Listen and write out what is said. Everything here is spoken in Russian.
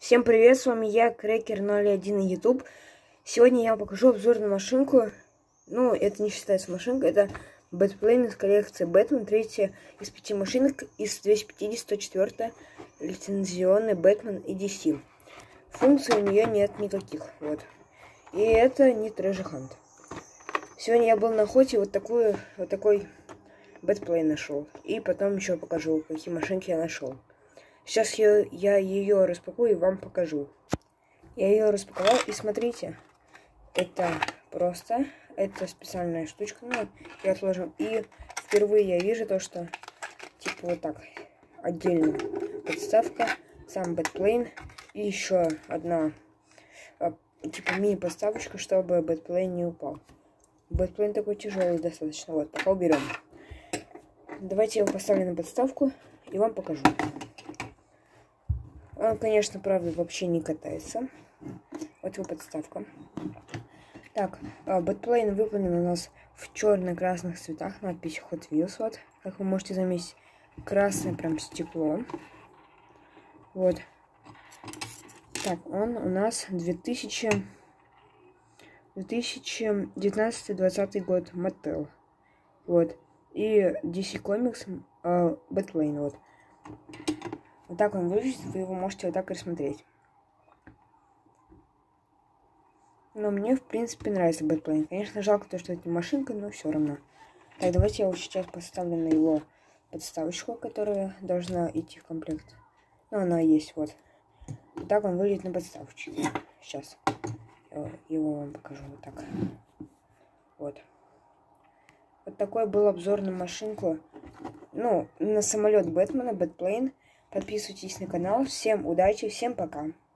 Всем привет, с вами я, Крекер01 на YouTube. Сегодня я вам покажу обзор на машинку. Ну, это не считается машинка, это Бэтплейн из коллекции Бэтмен. Третья из 5 машинок из 250, 104 лицензионный Бэтмен и DC. Функций у нее нет никаких, вот. И это не Treasure Hunt. Сегодня я был на охоте, вот такой Бэтплейн нашел. И потом еще покажу, какие машинки я нашел. Сейчас я ее распакую и вам покажу. Я ее распаковал, и смотрите, это специальная штучка, ну, я отложил. И впервые я вижу то, что, типа, вот так, отдельно подставка, сам Бэтплейн, и еще одна, типа, мини-подставочка, чтобы Бэтплейн не упал. Бэтплейн такой тяжелый достаточно, вот, пока уберем. Давайте я его поставлю на подставку и вам покажу. Он, конечно, правда, вообще не катается. Вот его подставка. Так, Бэтплейн выполнен у нас в черно-красных цветах. Надпись Hot Wheels, вот. Как вы можете заметить, красное прям стекло. Вот. Так, он у нас 2019-2020 год, Mattel. Вот. И DC Comics Бэтплейн, вот. Вот так он выглядит, вы его можете вот так рассмотреть. Но мне, в принципе, нравится Бэтплейн. Конечно, жалко то, что это не машинка, но все равно. Так, давайте я вот сейчас поставлю на его подставочку, которая должна идти в комплект. Ну, она есть, вот. Вот так он выглядит на подставочке. Сейчас его вам покажу вот так. Вот. Вот такой был обзор на машинку. Ну, на самолет Бэтмена, Бэтплейн. Подписывайтесь на канал. Всем удачи, всем пока.